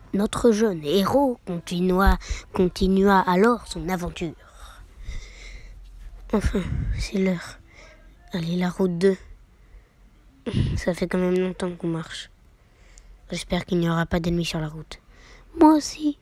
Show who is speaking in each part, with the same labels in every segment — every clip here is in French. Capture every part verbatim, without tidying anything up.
Speaker 1: Notre jeune héros continua, continua alors son aventure. Enfin, c'est l'heure. Allez, la route deux. Ça fait quand même longtemps qu'on marche. J'espère qu'il n'y aura pas d'ennemis sur la route. Moi aussi.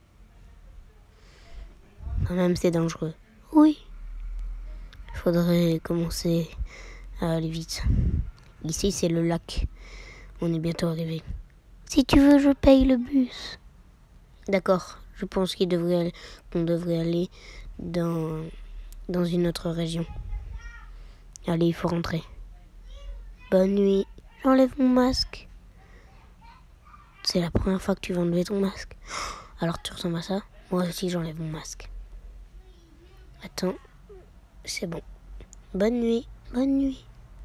Speaker 1: Quand même, c'est dangereux. Oui. Il faudrait commencer à aller vite. Ici, c'est le lac. On est bientôt arrivé. Si tu veux, je paye le bus. D'accord. Je pense qu'il devrait, qu'on devrait aller dans, dans une autre région. Allez, il faut rentrer. Bonne nuit. J'enlève mon masque. C'est la première fois que tu vas enlever ton masque. Alors tu ressembles à ça? Moi aussi, j'enlève mon masque. Attends. C'est bon. Bonne nuit. Bonne nuit.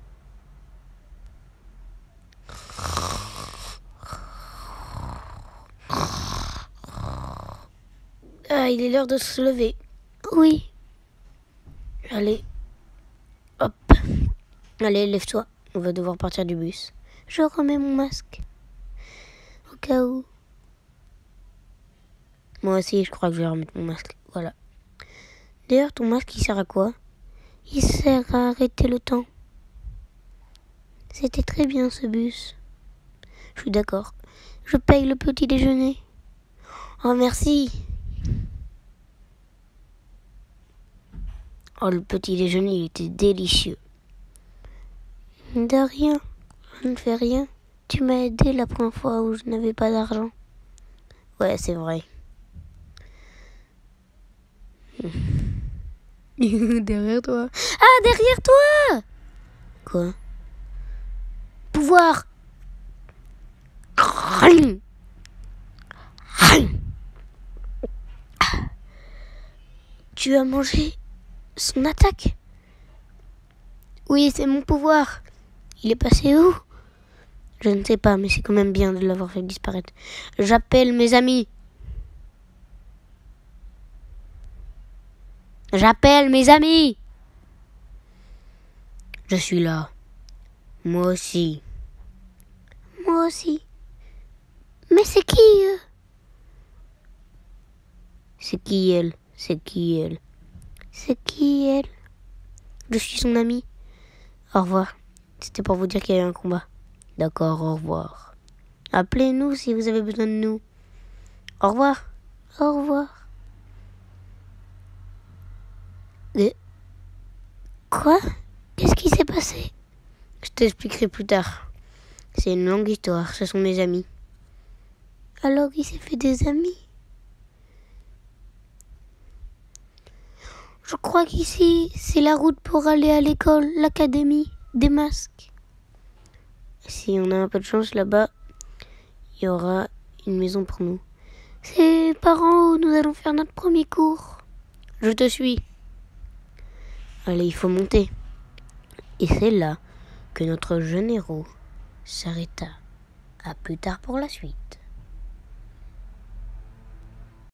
Speaker 1: Ah, il est l'heure de se lever. Oui. Allez. Hop. Allez, lève-toi. On va devoir partir du bus. Je remets mon masque. Au cas où. Moi aussi, je crois que je vais remettre mon masque. Voilà. D'ailleurs, ton masque, il sert à quoi? Il sert à arrêter le temps. C'était très bien, ce bus. Je suis d'accord. Je paye le petit déjeuner. Oh, merci. Oh, le petit déjeuner, il était délicieux. De rien. Je ne fais rien. Tu m'as aidé la première fois où je n'avais pas d'argent. Ouais, c'est vrai. Derrière toi. Ah, derrière toi! Quoi? Pouvoir! Tu as mangé son attaque? Oui, c'est mon pouvoir. Il est passé où? Je ne sais pas, mais c'est quand même bien de l'avoir fait disparaître. J'appelle mes amis. J'appelle mes amis. Je suis là. Moi aussi. Moi aussi. Mais c'est qui eux? C'est qui elle? C'est qui elle? C'est qui elle? Je suis son amie. Au revoir. C'était pour vous dire qu'il y a eu un combat. D'accord, au revoir. Appelez-nous si vous avez besoin de nous. Au revoir. Au revoir. Et... Quoi? Qu'est-ce qui s'est passé? Je t'expliquerai plus tard. C'est une longue histoire, ce sont mes amis. Alors il s'est fait des amis? Je crois qu'ici, c'est la route pour aller à l'école, l'académie des masques. Si on a un peu de chance là-bas, il y aura une maison pour nous. C'est par en haut, nous allons faire notre premier cours. Je te suis. Allez, il faut monter. Et c'est là que notre jeune héros s'arrêta. À plus tard pour la suite.